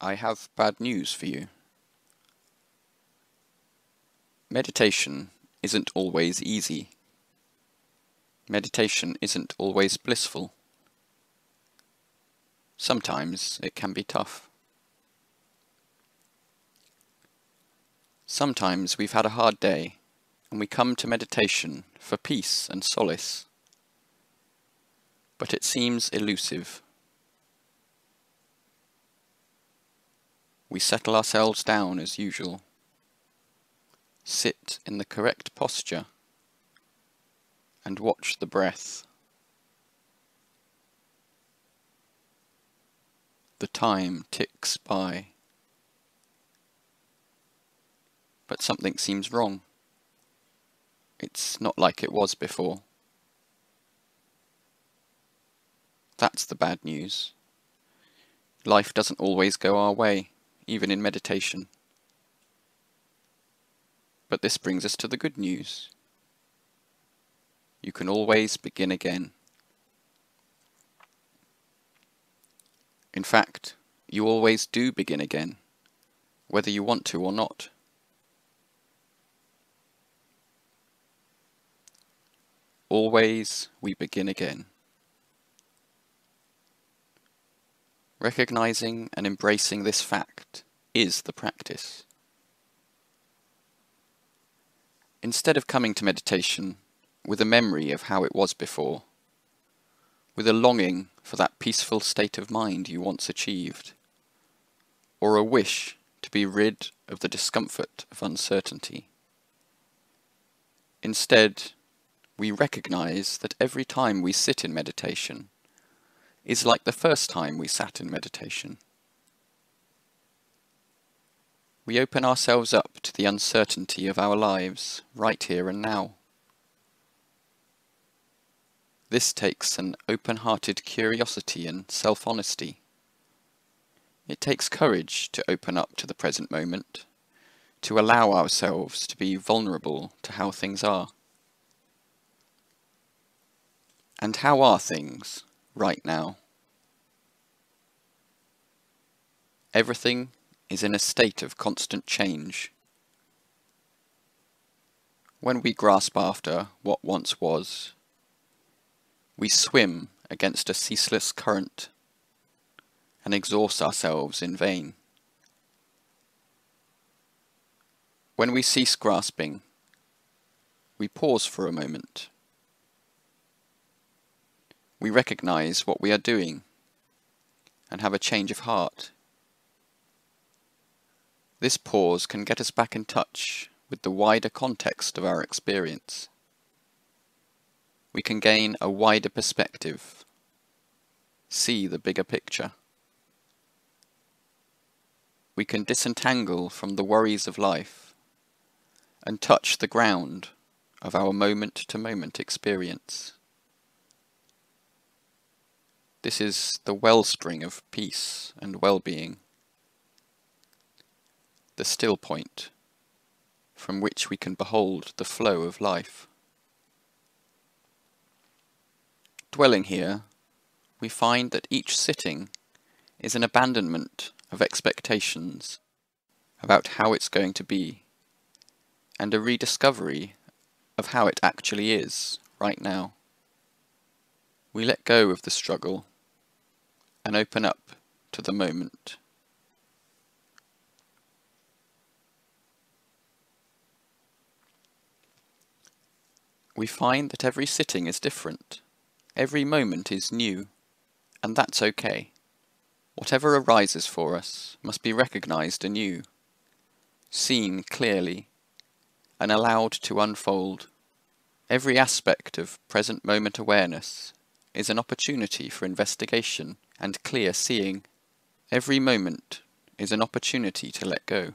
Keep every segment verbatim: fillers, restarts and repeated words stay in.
I have bad news for you. Meditation isn't always easy. Meditation isn't always blissful. Sometimes it can be tough. Sometimes we've had a hard day and we come to meditation for peace and solace. But it seems elusive. We settle ourselves down as usual. Sit in the correct posture and watch the breath. The time ticks by. But something seems wrong. It's not like it was before. That's the bad news. Life doesn't always go our way, even in meditation. But this brings us to the good news. You can always begin again. In fact, you always do begin again, whether you want to or not. Always we begin again. Recognizing and embracing this fact is the practice. Instead of coming to meditation with a memory of how it was before, with a longing for that peaceful state of mind you once achieved, or a wish to be rid of the discomfort of uncertainty, instead, we recognize that every time we sit in meditation is like the first time we sat in meditation. We open ourselves up to the uncertainty of our lives right here and now. This takes an open-hearted curiosity and self-honesty. It takes courage to open up to the present moment, to allow ourselves to be vulnerable to how things are. And how are things right now? Everything is in a state of constant change. When we grasp after what once was, we swim against a ceaseless current and exhaust ourselves in vain. When we cease grasping, we pause for a moment. We recognize what we are doing and have a change of heart. This pause can get us back in touch with the wider context of our experience. We can gain a wider perspective, see the bigger picture. We can disentangle from the worries of life and touch the ground of our moment-to-moment experience. This is the wellspring of peace and well-being, the still point from which we can behold the flow of life. Dwelling here, we find that each sitting is an abandonment of expectations about how it's going to be, and a rediscovery of how it actually is right now. We let go of the struggle and open up to the moment. We find that every sitting is different. Every moment is new, and that's okay. Whatever arises for us must be recognized anew, seen clearly, and allowed to unfold. Every aspect of present moment awareness is an opportunity for investigation and clear seeing. Every moment is an opportunity to let go.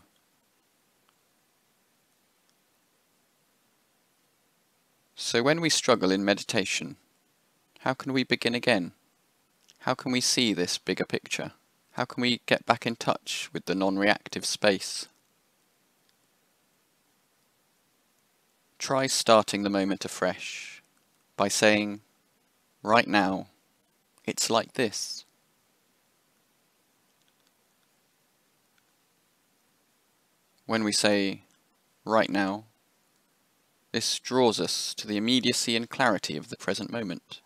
So when we struggle in meditation, how can we begin again? How can we see this bigger picture? How can we get back in touch with the non-reactive space? Try starting the moment afresh by saying, right now, it's like this. When we say, right now, this draws us to the immediacy and clarity of the present moment.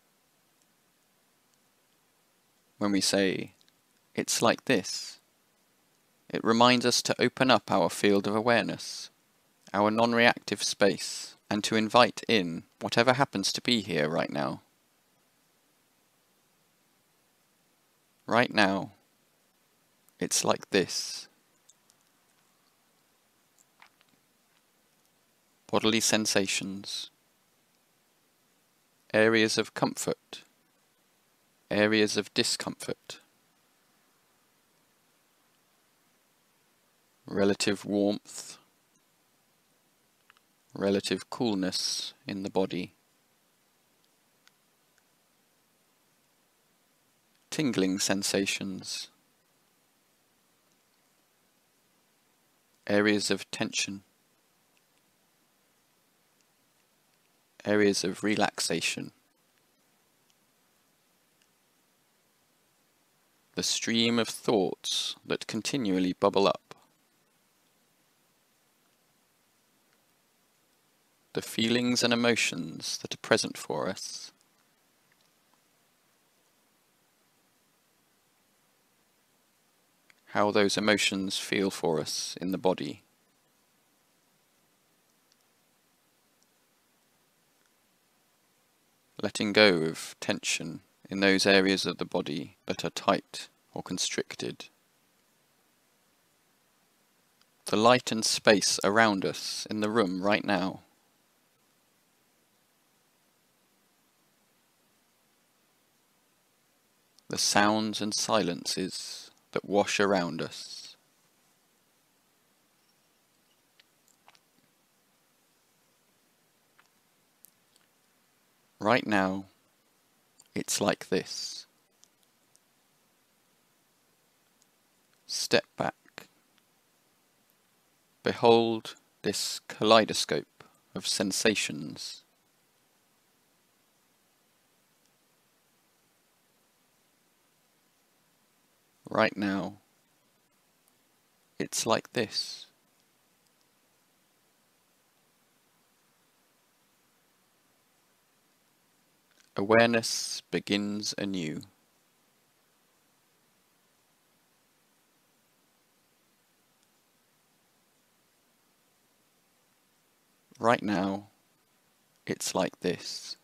When we say, it's like this, it reminds us to open up our field of awareness, our non-reactive space, and to invite in whatever happens to be here right now. Right now, it's like this. Bodily sensations, areas of comfort, areas of discomfort, relative warmth, relative coolness in the body, tingling sensations, areas of tension, areas of relaxation, the stream of thoughts that continually bubble up, the feelings and emotions that are present for us, how those emotions feel for us in the body. Letting go of tension in those areas of the body that are tight or constricted. The light and space around us in the room right now. The sounds and silences that wash around us. Right now, it's like this. Step back. Behold this kaleidoscope of sensations. Right now, it's like this. Awareness begins anew. Right now, it's like this.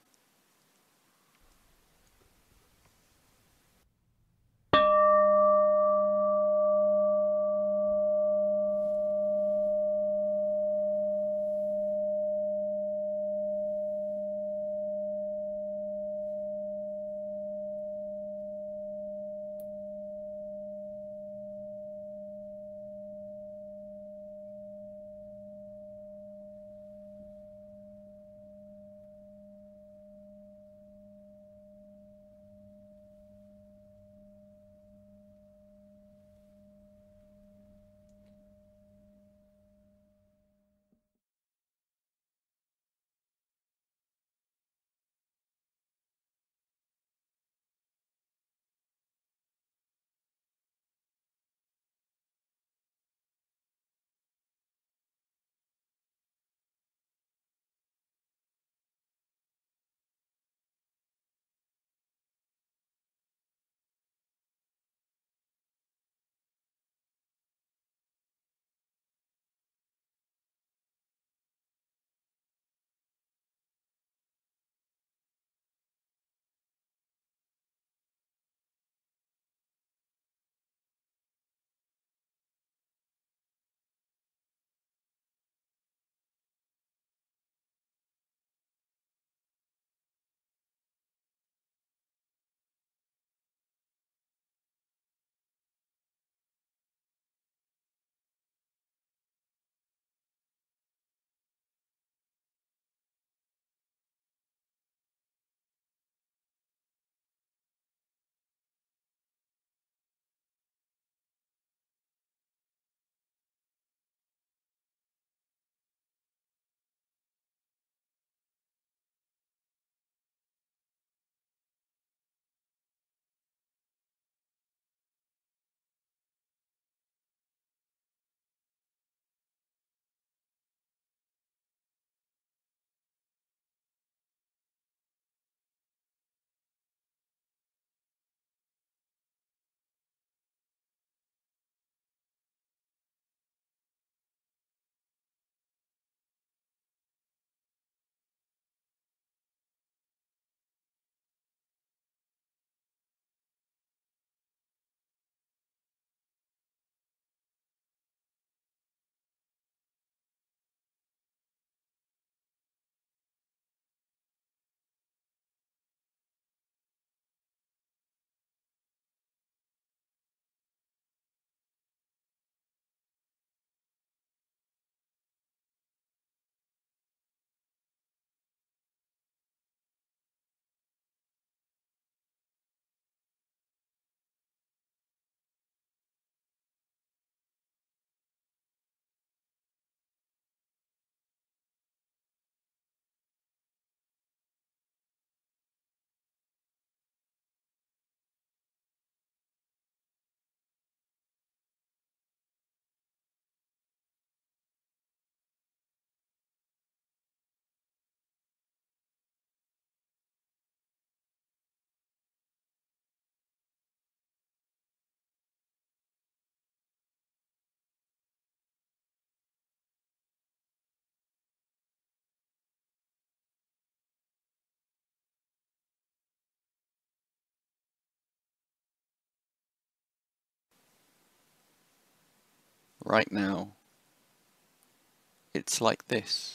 right now. It's like this.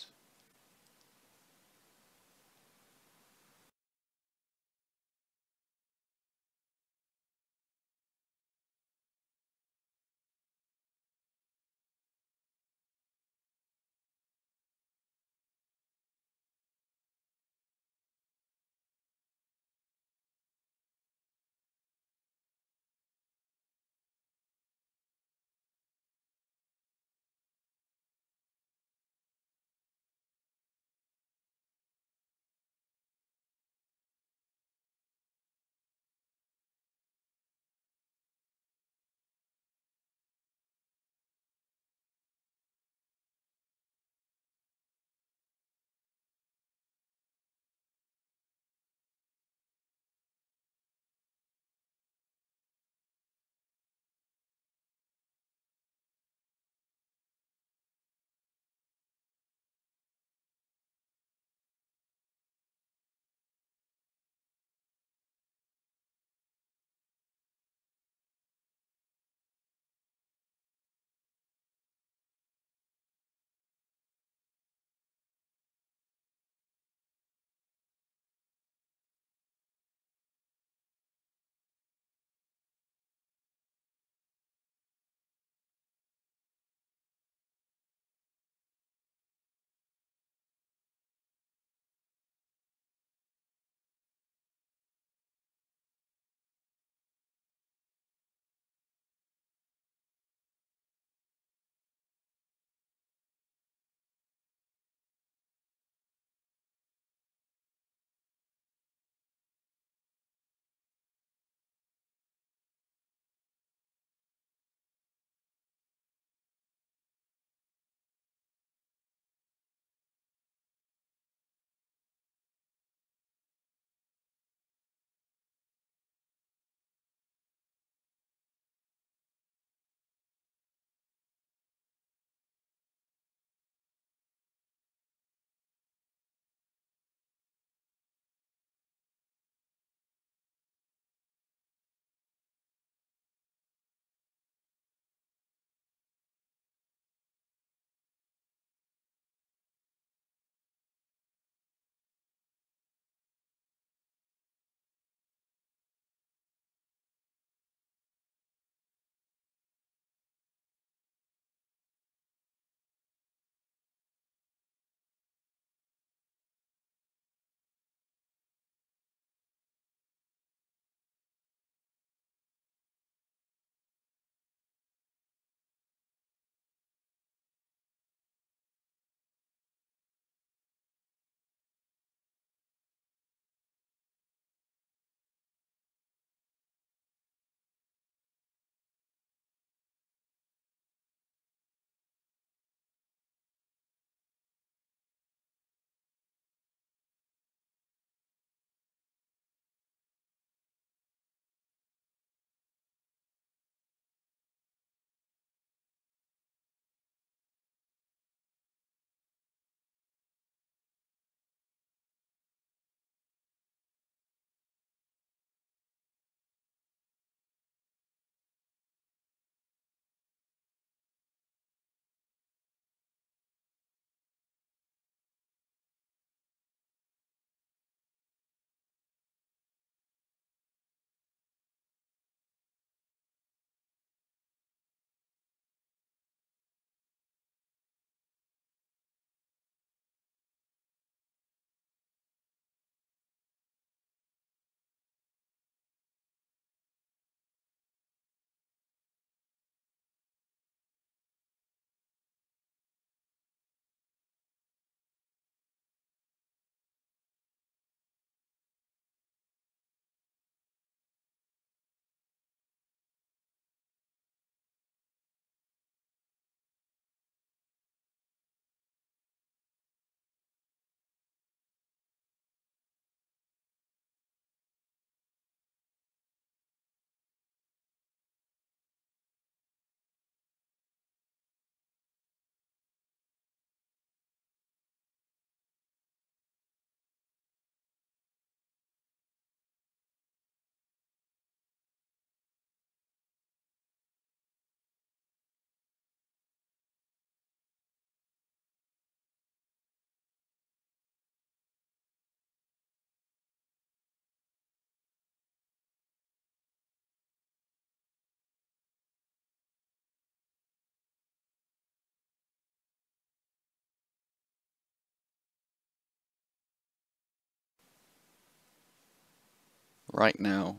right now.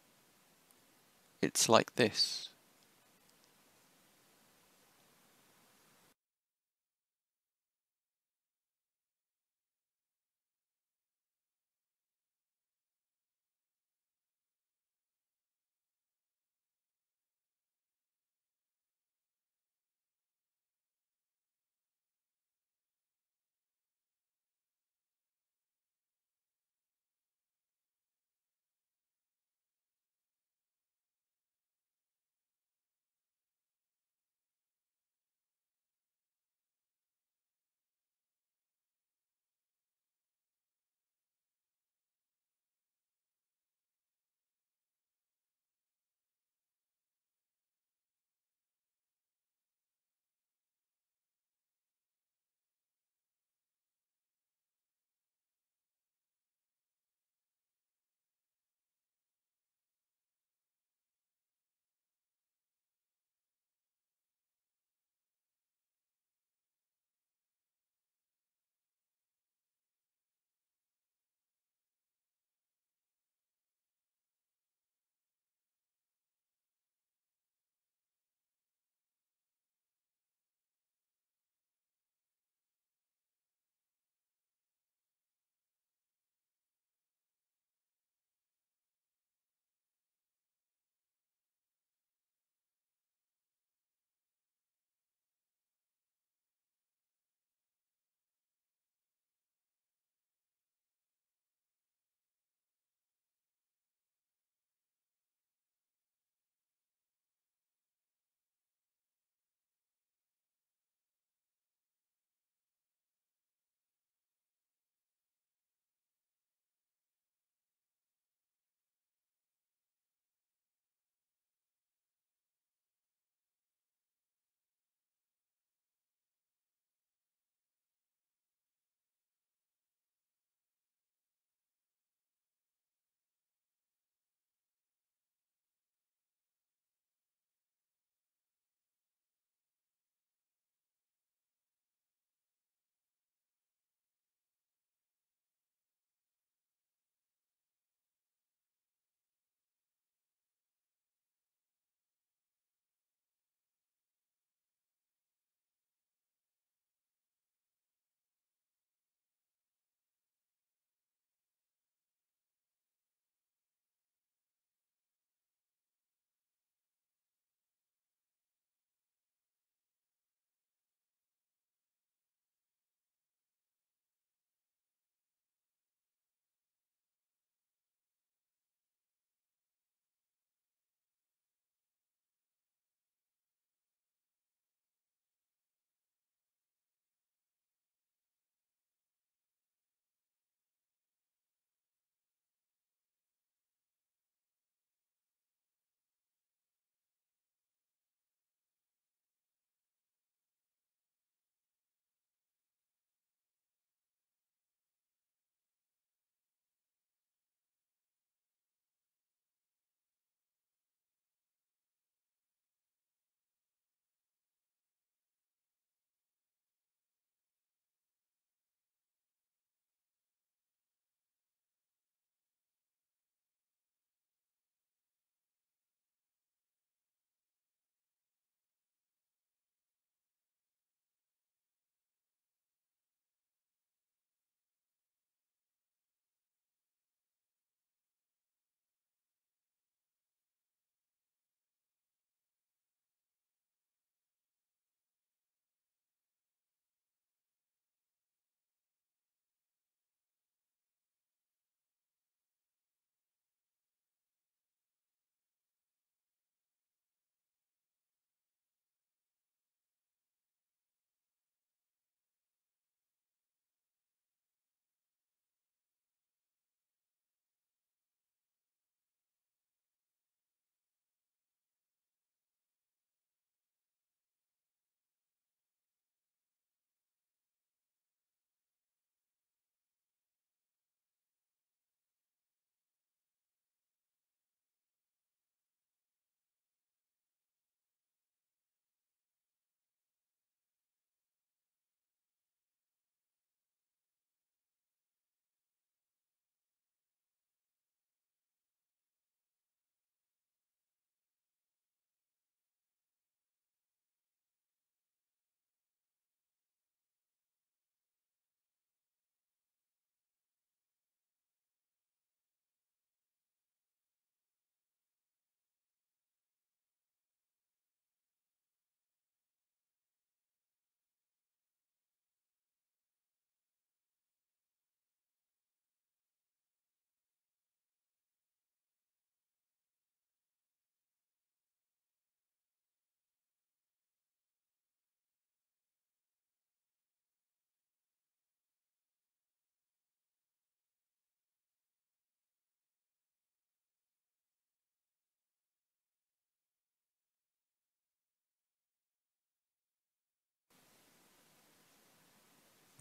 It's like this.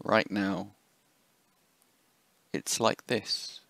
right now. It's like this.